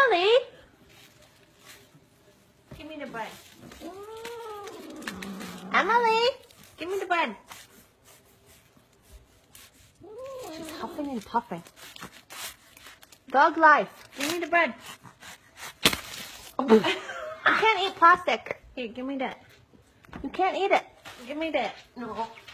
Emily! Give me the bread. Emily! Give me the bread. She's huffing and puffing. Dog life. Give me the bread. You can't eat plastic. Here, give me that. You can't eat it. Give me that. No.